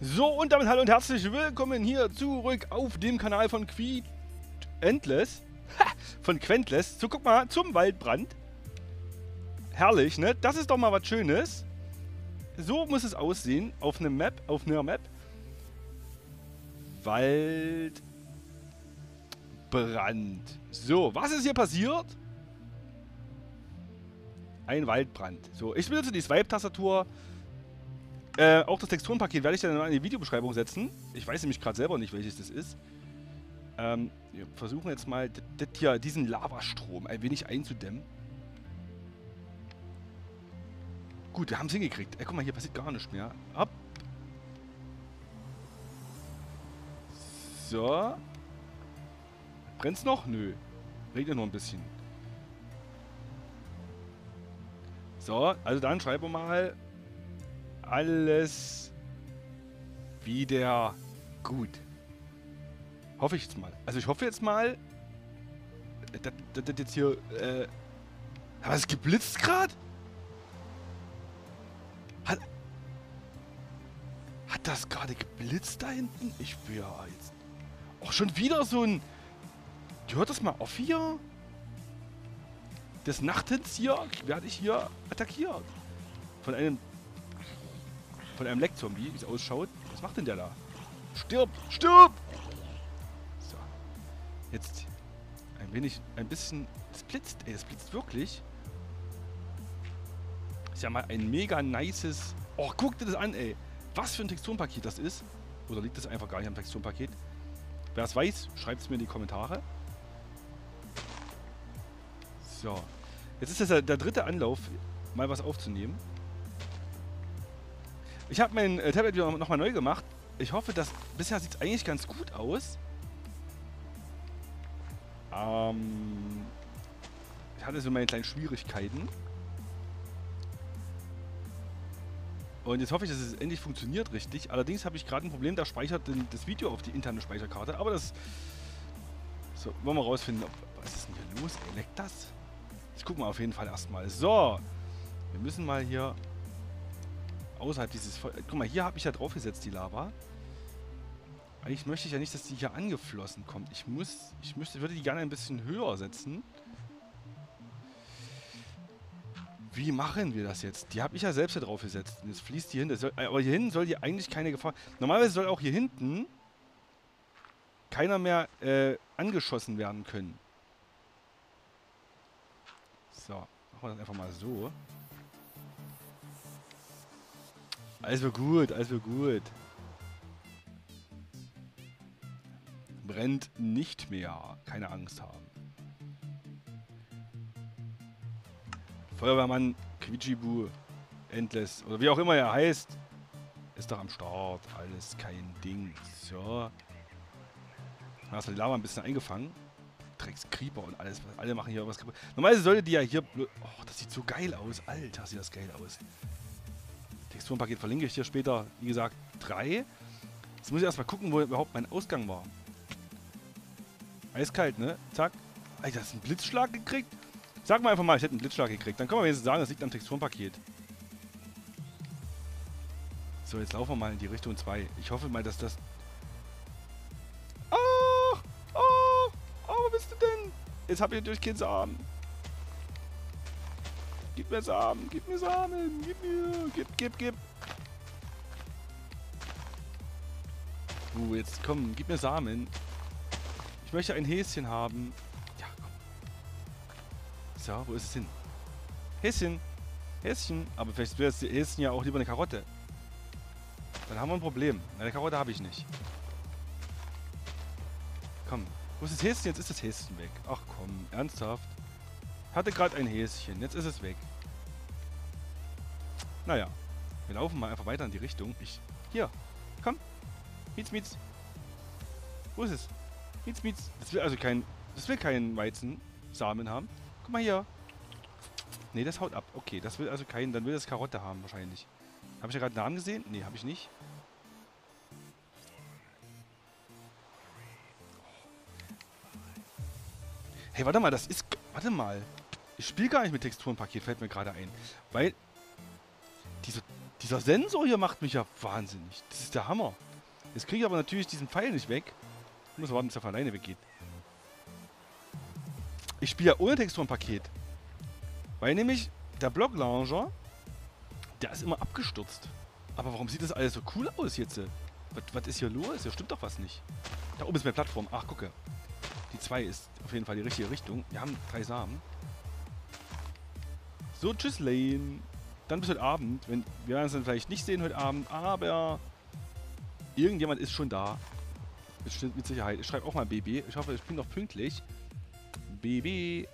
So, und damit hallo und herzlich willkommen hier zurück auf dem Kanal von Endless. Von Quentless. So, guck mal, zum Waldbrand. Herrlich, ne? Das ist doch mal was Schönes. So muss es aussehen auf einer Map, Waldbrand. So, was ist hier passiert? Ein Waldbrand. So, ich benutze die Swipe-Tastatur. Auch das Texturenpaket werde ich dann in die Videobeschreibung setzen. Ich weiß nämlich gerade selber nicht, welches das ist. Wir versuchen jetzt mal diesen Lavastrom ein wenig einzudämmen. Gut, wir haben es hingekriegt. Guck mal, hier passiert gar nichts mehr. Hopp. So. Brennt's noch? Nö. Regnet noch ein bisschen. So, also dann schreiben wir mal alles wieder gut. Hoffe ich jetzt mal. Also ich hoffe jetzt mal, dass das jetzt hier, aber es geblitzt gerade? Hat das gerade geblitzt da hinten? Ich bin ja jetzt... auch schon wieder so ein... Hört das mal auf hier? Des Nachtens hier werde ich hier attackiert. Von einem Leckzombie, wie es ausschaut. Was macht denn der da? Stirb! Stirb! So. Jetzt ein bisschen... Es blitzt, ey, es blitzt wirklich. Ist ja mal ein mega nices... Oh, guck dir das an, ey. Was für ein Texturenpaket das ist. Oder liegt das einfach gar nicht am Texturenpaket? Wer es weiß, schreibt es mir in die Kommentare. So. Jetzt ist das der dritte Anlauf, mal was aufzunehmen. Ich habe mein Tablet wieder nochmal neu gemacht. Ich hoffe, dass... Bisher sieht es eigentlich ganz gut aus. Ich hatte so meine kleinen Schwierigkeiten. Und jetzt hoffe ich, dass es endlich funktioniert richtig. Allerdings habe ich gerade ein Problem, da speichert das Video auf die interne Speicherkarte. Aber das... So, wollen wir rausfinden, was ist denn hier los? Ey, leckt das? Ich gucke mal auf jeden Fall erstmal. So, wir müssen mal hier außerhalb dieses... Guck mal, hier habe ich ja draufgesetzt, die Lava. Eigentlich möchte ich ja nicht, dass die hier angeflossen kommt. Ich würde die gerne ein bisschen höher setzen. Wie machen wir das jetzt? Die habe ich ja selbst hier draufgesetzt. Und jetzt fließt die hin. Aber hier hinten soll die eigentlich keine Gefahr... Normalerweise soll auch hier hinten keiner mehr angeschossen werden können. So, machen wir das einfach mal so. Alles wird gut, alles wird gut. Brennt nicht mehr. Keine Angst haben. Feuerwehrmann Quietschibu Endless, oder wie auch immer er heißt, ist doch am Start. Alles kein Ding. So. Da hast du die Lava ein bisschen eingefangen. Drecks Creeper und alles. Alle machen hier was kaputt. Normalerweise sollte die ja hier... Oh, das sieht so geil aus. Alter, sieht das geil aus. Texturenpaket verlinke ich dir später. Wie gesagt, 3. Jetzt muss ich erstmal gucken, wo überhaupt mein Ausgang war. Eiskalt, ne? Zack. Alter, hast du einen Blitzschlag gekriegt? Sag mal einfach mal, ich hätte einen Blitzschlag gekriegt. Dann können wir wenigstens sagen, das liegt am Texturenpaket. So, jetzt laufen wir mal in die Richtung 2. Ich hoffe mal, dass das... Oh, wo bist du denn? Jetzt hab ich natürlich keinen Samen. Gib mir Samen, gib mir Samen, gib. Jetzt komm, gib mir Samen. Ich möchte ein Häschen haben. Ja, komm. So, wo ist es hin? Häschen. Aber vielleicht wäre das Häschen ja auch lieber eine Karotte. Dann haben wir ein Problem. Eine Karotte habe ich nicht. Komm, wo ist das Häschen? Jetzt ist das Häschen weg. Ach komm, ernsthaft? Hatte gerade ein Häschen, jetzt ist es weg. Naja, wir laufen mal einfach weiter in die Richtung. Hier, komm. Mietz. Wo ist es? Mietz. Das will kein Weizensamen haben. Guck mal hier. Nee, das haut ab. Okay, das will also keinen, dann will das Karotte haben wahrscheinlich. Habe ich ja gerade einen Namen gesehen? Nee, habe ich nicht. Hey, warte mal, warte mal. Ich spiele gar nicht mit Texturenpaket, fällt mir gerade ein. Weil Dieser Sensor hier macht mich ja wahnsinnig. Das ist der Hammer. Jetzt kriege ich aber natürlich diesen Pfeil nicht weg. Ich muss warten, bis er von alleine weggeht. Ich spiele ja ohne Texturenpaket. Weil nämlich der Block-Launcher, der ist immer abgestürzt. Aber warum sieht das alles so cool aus jetzt? Was ist hier los? Hier stimmt doch was nicht. Da oben ist meine Plattform. Ach, gucke. Die 2 ist auf jeden Fall die richtige Richtung. Wir haben 3 Samen. So, tschüss, Lane. Dann bis heute Abend. Wir werden uns dann vielleicht nicht sehen heute Abend, aber irgendjemand ist schon da. Bestimmt mit Sicherheit. Ich schreibe auch mal BB. Ich hoffe, ich bin noch pünktlich. BB.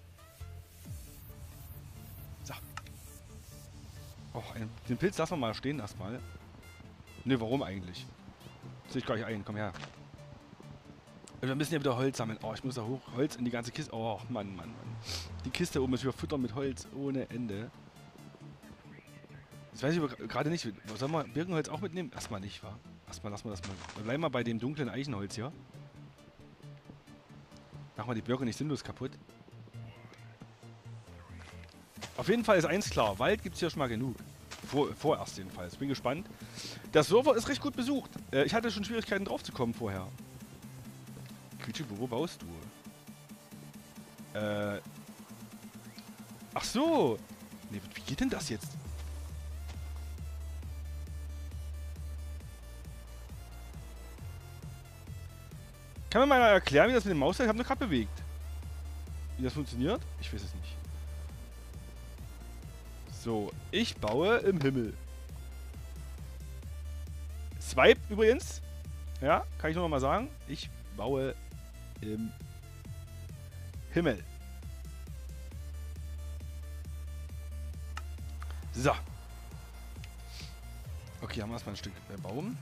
So. Oh, den Pilz lassen wir mal stehen erstmal. Ne, warum eigentlich? Sehe ich gleich ein. Komm her. Wir müssen ja wieder Holz sammeln. Oh, ich muss da hoch. Holz in die ganze Kiste. Oh, Mann, Mann, Mann. Die Kiste oben ist wieder Futter mit Holz ohne Ende. Jetzt weiß ich aber gerade nicht. Sollen wir Birkenholz auch mitnehmen? Erstmal nicht, wa? Erstmal lassen wir das mal. Wir bleiben mal bei dem dunklen Eichenholz hier. Machen wir die Birke nicht sinnlos kaputt. Auf jeden Fall ist eins klar. Wald gibt es hier schon mal genug. Vorerst jedenfalls. Bin gespannt. Der Server ist recht gut besucht. Ich hatte schon Schwierigkeiten drauf zu kommen vorher. Quietschi, wo baust du? Ach so. Nee, wie geht denn das jetzt? Kann mir mal erklären, wie das mit dem Maus ist? Ich habe nur gerade bewegt. Wie das funktioniert? Ich weiß es nicht. So, ich baue im Himmel. Swipe übrigens. Ja, kann ich nur noch mal sagen. Ich baue im Himmel. So. Okay, haben wir erstmal ein Stück Baum.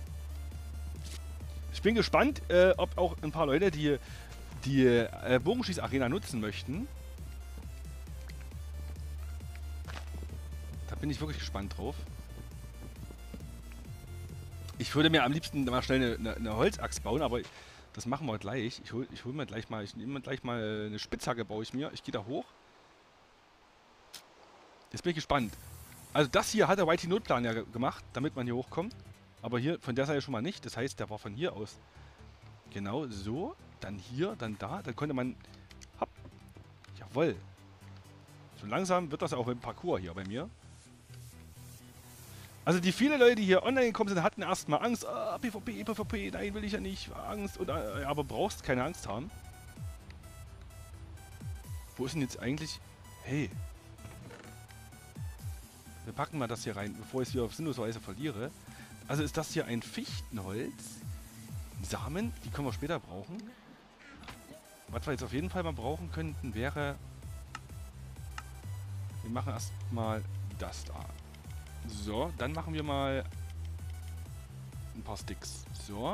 Ich bin gespannt, ob auch ein paar Leute die Bogenschießarena nutzen möchten. Da bin ich wirklich gespannt drauf. Ich würde mir am liebsten mal schnell eine Holzaxt bauen, aber das machen wir gleich. Ich hol mir gleich mal, ich nehme mir gleich mal eine Spitzhacke, baue ich mir. Ich gehe da hoch. Jetzt bin ich gespannt. Also das hier hat der Whitey Notplan ja gemacht, damit man hier hochkommt. Aber hier von der Seite schon mal nicht. Das heißt, der war von hier aus. Genau so. Dann hier, dann da. Dann konnte man... Hopp. Jawohl. So langsam wird das auch im Parcours hier bei mir. Also die viele Leute, die hier online gekommen sind, hatten erstmal Angst. Ah, PvP, PvP, nein, will ich ja nicht. Angst. Und, aber brauchst keine Angst haben. Wo ist denn jetzt eigentlich... Hey. Wir packen mal das hier rein, bevor ich es hier auf sinnlose Weise verliere. Also ist das hier ein Fichtenholz. Samen, die können wir später brauchen. Was wir jetzt auf jeden Fall mal brauchen könnten, wäre... Wir machen erstmal das da. So, dann machen wir mal ein paar Sticks. So.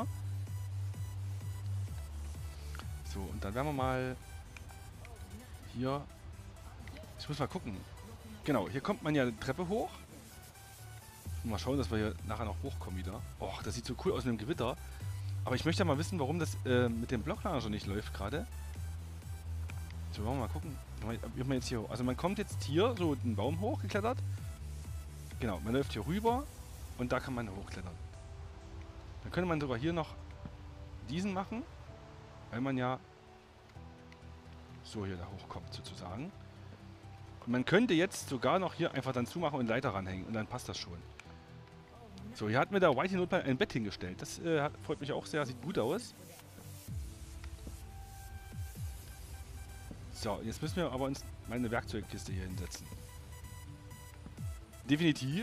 So, und dann werden wir mal hier... Ich muss mal gucken. Genau, hier kommt man ja eine Treppe hoch. Mal schauen, dass wir hier nachher noch hochkommen wieder. Och, das sieht so cool aus mit dem Gewitter. Aber ich möchte ja mal wissen, warum das mit dem Blocklager nicht läuft gerade. So, wollen wir mal gucken. Wie man jetzt hier hoch. Also man kommt jetzt hier so den Baum hochgeklettert. Genau, man läuft hier rüber und da kann man hochklettern. Dann könnte man sogar hier noch diesen machen, weil man ja so hier da hochkommt sozusagen. Und man könnte jetzt sogar noch hier einfach dann zumachen und Leiter ranhängen und dann passt das schon. So, hier hat mir der Whitey Notplan ein Bett hingestellt. Das freut mich auch sehr, sieht gut aus. So, jetzt müssen wir aber uns meine Werkzeugkiste hier hinsetzen. Definitiv.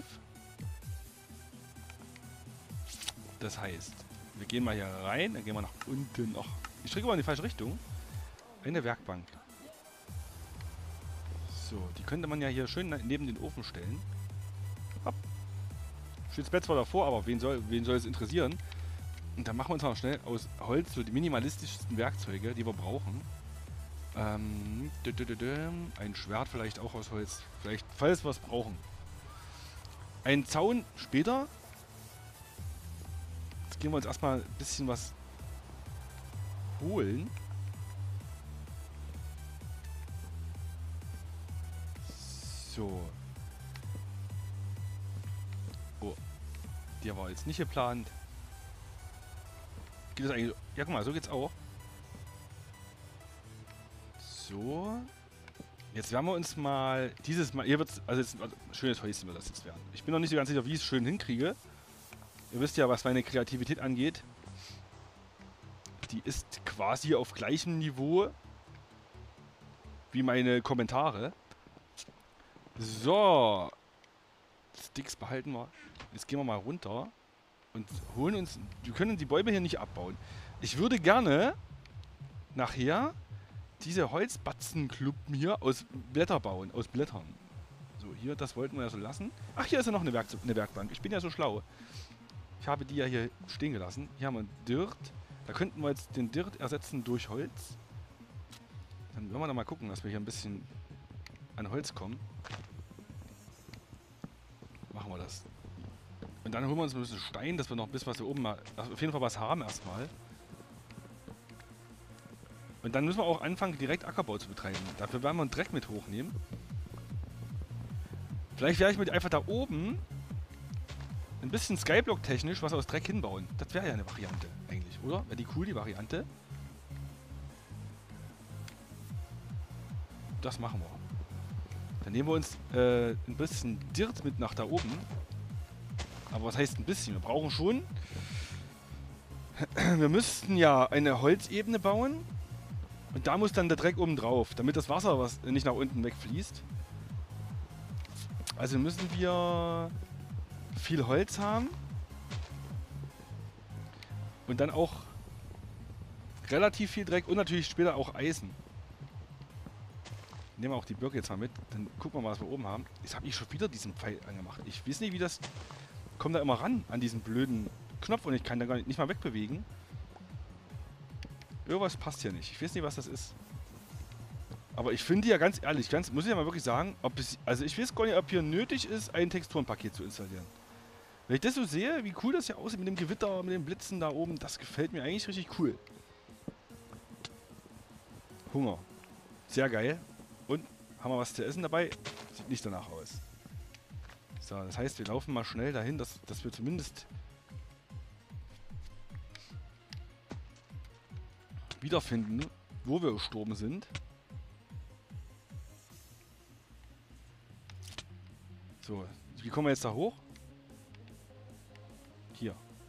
Das heißt, wir gehen mal hier rein, dann gehen wir nach unten. Ach, ich stricke mal in die falsche Richtung. Eine Werkbank. So, die könnte man ja hier schön neben den Ofen stellen. Hopp. Steht das Bett zwar davor, aber wen soll es interessieren? Und dann machen wir uns mal schnell aus Holz so die minimalistischsten Werkzeuge, die wir brauchen. Ein Schwert vielleicht auch aus Holz. Vielleicht, falls wir es brauchen. Ein Zaun später. Jetzt gehen wir uns erstmal ein bisschen was holen. So. Oh, der war jetzt nicht geplant. Geht das eigentlich... Ja, guck mal, so geht's auch. So. Jetzt werden wir uns mal... Dieses Mal... Hier wird's... Also jetzt... Schönes Häuschen wird das jetzt werden. Ich bin noch nicht so ganz sicher, wie ich es schön hinkriege. Ihr wisst ja, was meine Kreativität angeht. Die ist quasi auf gleichem Niveau wie meine Kommentare. So. Sticks behalten wir. Jetzt gehen wir mal runter und holen uns... Wir können die Bäume hier nicht abbauen. Ich würde gerne nachher diese Holzbatzenkluppen hier aus Blätter bauen. Aus Blättern. So, hier, das wollten wir ja so lassen. Ach, hier ist ja noch eine Werkbank. Ich bin ja so schlau. Ich habe die ja hier stehen gelassen. Hier haben wir Dirt. Da könnten wir jetzt den Dirt ersetzen durch Holz. Dann wollen wir noch mal gucken, dass wir hier ein bisschen an Holz kommen. Machen wir das. Und dann holen wir uns ein bisschen Stein, dass wir noch ein bisschen was hier oben mal... auf jeden Fall was haben erstmal. Und dann müssen wir auch anfangen, direkt Ackerbau zu betreiben. Dafür werden wir einen Dreck mit hochnehmen. Vielleicht werde ich mit einfach da oben ein bisschen Skyblock-technisch was aus Dreck hinbauen. Das wäre ja eine Variante eigentlich, oder? Wäre die cool, die Variante? Das machen wir. Dann nehmen wir uns ein bisschen Dirt mit nach da oben. Aber was heißt ein bisschen? Wir brauchen schon... Wir müssten ja eine Holzebene bauen. Und da muss dann der Dreck oben drauf, damit das Wasser was nicht nach unten wegfließt. Also müssen wir viel Holz haben. Und dann auch relativ viel Dreck und natürlich später auch Eisen. Nehmen wir auch die Blöcke jetzt mal mit. Dann gucken wir mal, was wir oben haben. Jetzt habe ich schon wieder diesen Pfeil angemacht. Ich weiß nicht, wie das... Kommt da immer ran an diesen blöden Knopf und ich kann da gar nicht mal wegbewegen. Irgendwas passt hier nicht. Ich weiß nicht, was das ist. Aber ich finde ja ganz ehrlich, muss ich ja mal wirklich sagen, ob es... Also ich weiß gar nicht, ob hier nötig ist, ein Texturenpaket zu installieren. Wenn ich das so sehe, wie cool das ja aussieht mit dem Gewitter, mit den Blitzen da oben, das gefällt mir eigentlich richtig cool. Hunger. Sehr geil. Und haben wir was zu essen dabei? Sieht nicht danach aus. So, das heißt, wir laufen mal schnell dahin, dass wir zumindest wiederfinden, wo wir gestorben sind. So, wie kommen wir jetzt da hoch? Hier.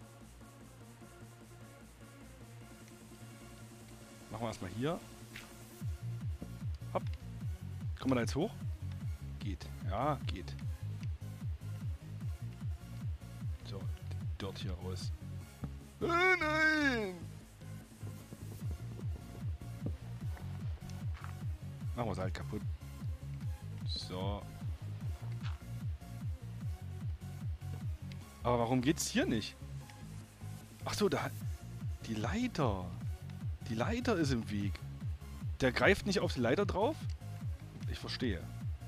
Machen wir erstmal hier. Hopp. Kommen wir da jetzt hoch? Geht. Ja, geht. So, dort hier raus. Oh nein! Machen wir es halt kaputt. So. Aber warum geht's hier nicht? Ach so, da... Die Leiter. Die Leiter ist im Weg. Der greift nicht auf die Leiter drauf? Ich verstehe.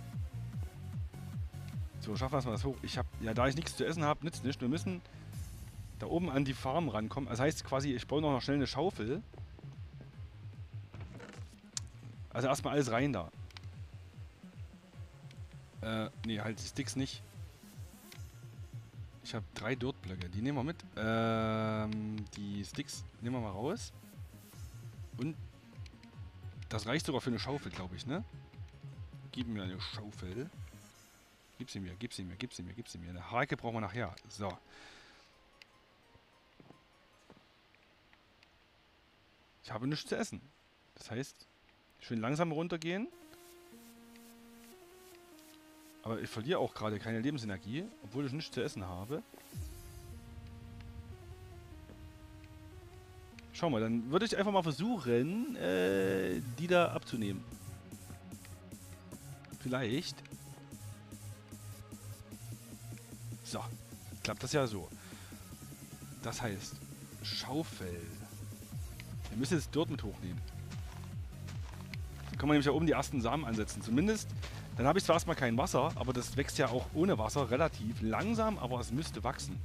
So, schaffen wir erstmal das hoch. Ich habe... Ja, da ich nichts zu essen habe, nützt nicht. Wir müssen da oben an die Farm rankommen. Das heißt quasi, ich baue noch schnell eine Schaufel. Also erstmal alles rein da. Nee, halt die Sticks nicht. Ich habe 3 Dirtblöcke. Die nehmen wir mit. Die Sticks nehmen wir mal raus. Und das reicht sogar für eine Schaufel, glaube ich, ne? Gib mir eine Schaufel. Gib sie mir, gib sie mir, gib sie mir, gib sie mir. Eine Hake brauchen wir nachher. So. Ich habe nichts zu essen. Das heißt, schön langsam runtergehen. Aber ich verliere auch gerade keine Lebensenergie, obwohl ich nichts zu essen habe. Schau mal, dann würde ich einfach mal versuchen, die da abzunehmen. Vielleicht. So, klappt das ja so. Das heißt, Schaufel. Wir müssen jetzt Dirt mit hochnehmen. Dann können wir nämlich ja oben die ersten Samen ansetzen. Zumindest, dann habe ich zwar erstmal kein Wasser, aber das wächst ja auch ohne Wasser relativ langsam, aber es müsste wachsen.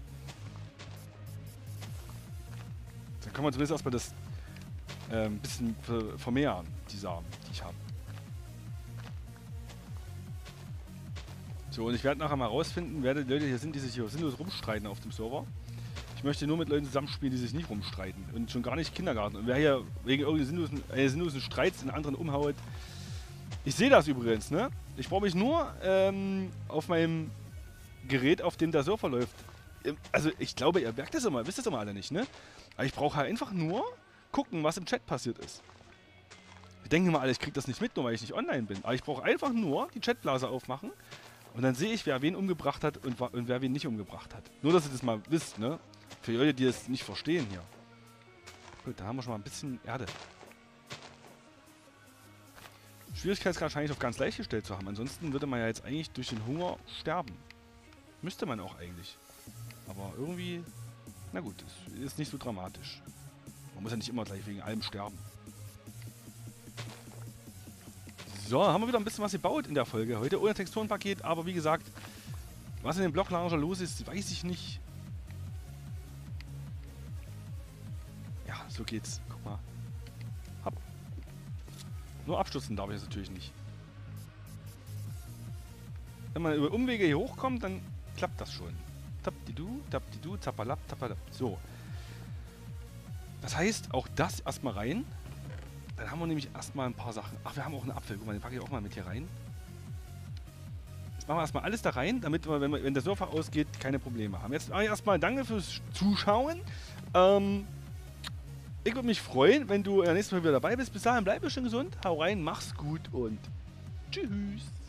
Dann können wir zumindest erstmal das ein bisschen vermehren, die Samen, die ich habe. So, und ich werde nachher mal rausfinden, wer die Leute hier sind, die sich hier sinnlos rumstreiten auf dem Server. Ich möchte nur mit Leuten zusammenspielen, die sich nicht rumstreiten. Und schon gar nicht Kindergarten. Und wer hier wegen irgendeines sinnlosen Streits den anderen umhaut. Ich sehe das übrigens, ne? Ich brauche mich nur auf meinem Gerät, auf dem der Server läuft. Also ich glaube, ihr merkt das immer, wisst das immer alle nicht, ne? Aber ich brauche halt einfach nur gucken, was im Chat passiert ist. Ich denke mal alle, ich kriege das nicht mit, nur weil ich nicht online bin. Aber ich brauche einfach nur die Chatblase aufmachen und dann sehe ich, wer wen umgebracht hat und wer wen nicht umgebracht hat. Nur, dass ihr das mal wisst, ne? Für die Leute, die das nicht verstehen hier. Gut, da haben wir schon mal ein bisschen Erde. Schwierigkeitsgrad wahrscheinlich auf ganz leicht gestellt zu haben. Ansonsten würde man ja jetzt eigentlich durch den Hunger sterben. Müsste man auch eigentlich. Aber irgendwie, na gut, ist nicht so dramatisch. Man muss ja nicht immer gleich wegen allem sterben. So, haben wir wieder ein bisschen was gebaut in der Folge heute. Ohne Texturenpaket, aber wie gesagt, was in dem Blocklauncher los ist, weiß ich nicht. Ja, so geht's. Guck mal. Hopp. Nur abstürzen darf ich jetzt natürlich nicht. Wenn man über Umwege hier hochkommt, dann klappt das schon. Tapdidu, zappalap, tappalap. So. Das heißt, auch das erstmal rein. Dann haben wir nämlich erstmal ein paar Sachen. Ach, wir haben auch einen Apfel. Guck mal, den packe ich auch mal mit hier rein. Jetzt machen wir erstmal alles da rein, damit wir, wenn der Surfer ausgeht, keine Probleme haben. Jetzt erstmal danke fürs Zuschauen. Ich würde mich freuen, wenn du nächstes Mal wieder dabei bist. Bis dahin, bleib schön gesund. Hau rein, mach's gut und tschüss.